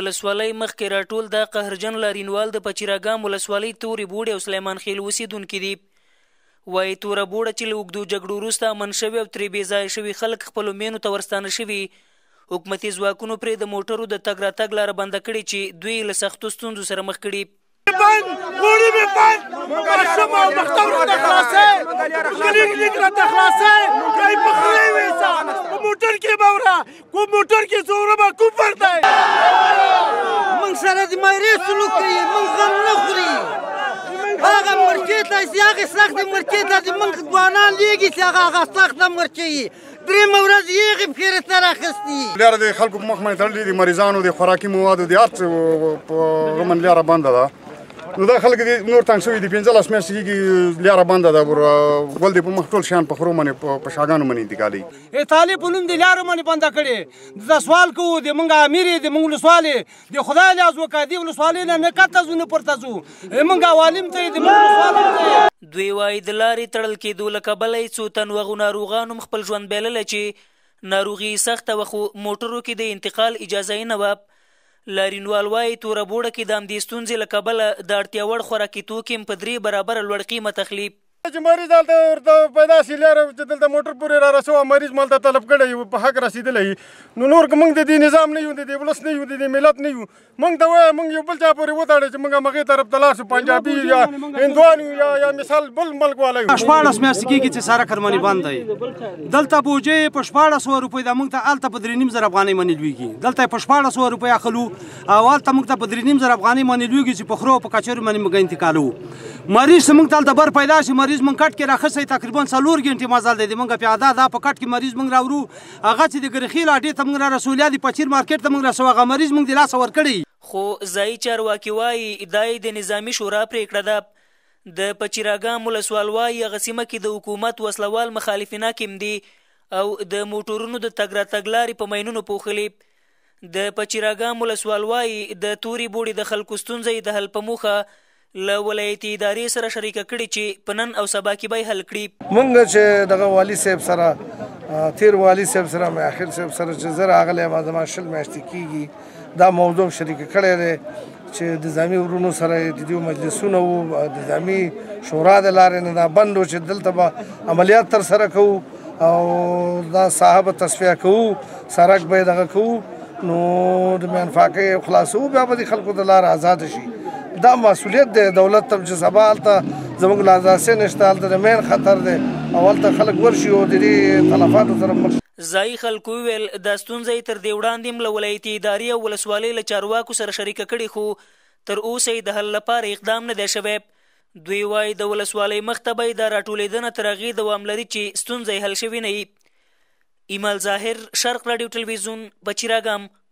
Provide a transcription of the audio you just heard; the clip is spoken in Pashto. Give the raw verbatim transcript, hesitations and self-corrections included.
ولسوالۍ مخکې راټول دا قهرجن لارینوال د پچیراګام ولسوالۍ تورې بوړې او سلیمان خیل اوسېدونکي دي. وایي توره بوړه چې له اوږدو جګړو وروسته امن شوي او ترې بې ځایه شوي خلک خپلو مینو ته ورستانه شوي، حکومتي ځواکونو پرې د موټرو د تګ راتګ لاره بنده کړې چې دوی له سختو ستونزو سره مخ کړي. بند وړي مې بند ماشوم او مکتب راته خلاصې کلیک لیک راته خلاصې کای په خولې ویسا په موټر کې باورا کوم موټر کې زوره به کوفر دی. موږ سره د مایرې سلوک کوي، موږ غم نه خوري. هغه مرچې ته چې هغې سختې مرچې ته چې موږ ځوانان لیږي چې هغه هغه سخته مرچې وي، درېیمه ورځ یې غفیرې ته راخیستي. لاره د خلکو په مخ باندې تړلې د مریضانو د خوراکي موادو د هر څه په غمن لاره بنده ده. نو دا خلک دې نور تنګ شوي دي، پنځلس میاشتې کېږي لاره بنده ده. ګل دې په مخ ټول شیان په خرو باندې په شاګانو باندې انتقالوي. طالب په نوم د لارو باندې بنده کړې. دا سوال کوو د موږ امیر یې د موږ ولسوالې د خدای لیاز وکړه، دې ولسوالۍ نه نه کته ځو نه پورته ځو، موږ عوالم ته یې د موږ ولسوالۍ ته. دوی وایي د لارې تړل کېدو له کبله یې څو تنوعو ناروغانو خپل ژوند بایللی چې ناروغي سخته وه، خو موټرو کې د انتقال اجازه یې نه وه. لارینوال وایي توره بوړه کې د همدې ستونزې له کبله د اړتیا وړ خوراکي توکي په درې برابره لوړ قیمت اخلي. چې مریض هلته ورته پیدا شي لاره چې دلته موټر پورې را رسوه، مریض مالته طلب کړی په حق رسېدلی، نو نور که موږ د دې نظام نه یو، د دې ولس نه یو، د دې ملت نه یو، موږ ته وایه موږ یو بل چا پورې وتاړو چې موږ همغې طرف ته لاړ شو، پنجابي یا هندوان یو یا مثال بل ملک والا یو. شپاړس میاشتې کېږي چې ساره کرماني بند دی. دلته بوجۍ په شپاړس سوه روپۍ ده، موږ ته هلته په درې نیم زره افغانۍ باندې لوېږي. دلته یې په شپاړس سوه روپۍ اخلو او هلته موږ ته په درې نیم زره افغانۍ باندې لوېږي چې په خرو او په کچرو باندې موږ انتقالوو. مریض چې موږ ته هلته بر پیدا شي، مریض موږ کټ کې راخسي، تقریبا څلور غنټې مزل دی. موږ پیاده دا په کټ کې مریض موږ راوړو، هغه چې د ګرخیل اډې ته موږ را رسول یا د پچیر مارکیټ ته موږ رسو، هغه مریض موږ د لاسه ورکړی. خو ځایي چارواکي وایي دا یې د نظامي شورا پرېکړه ده. د پچیراګام ولسوال وایي هغه سیمه کې د حکومت وسلوال مخالفین حاکم دي او د موټرونو د تګ راتګ لارې په ماینونو پوښلي. د پچیراګام ولسوال وایي د تورې بوړې د خلکو ستونزې د حل په موخه له ولایتي ادارې سره شریکه کړي چې په نن او سبا کې به یې حل کړي. موږ چې دغه والي صاحب سره تیر والي صاحب سره مې اخر صاحب سره چې زه راغلی یم، زما شل میاشتې کېږي، دا موضوع شریکه کړی دی چې د نظامي ورونو سره د دې مجلسونه وو، د نظامي شورا د لارې نه دا بند و چې دلته به عملیات ترسره کوو او دا ساحه به تصفیه کوو، سړک به یې دغه کوو، نو د میانفاقۍ خلاصوو، بیا به د خلکو د لاره آزاده شي. دا مسؤلیت دی دولت ته چې سبا هلته زموږ لازاسې نشته، هلته د مین خطر دی او هلته خلک ورشي او د دې تلفاتو سره مخ. ځایي خلکو وویل دا ستونزه یې تر دې وړاندې هم له ولایتي ادارې او ولسوالۍ له چارواکو سره شریکه کړې، خو تر اوسه یې د حل لپاره اقدام نه دی شوی. دوی وایي د ولسوالۍ مخ ته به یې دا راټولېدنه تر هغې دوام لري چې ستونزه یې حل شوې نه وي. ایمل ظاهر، شرق راډیو ټلویزیون، پچیراګام.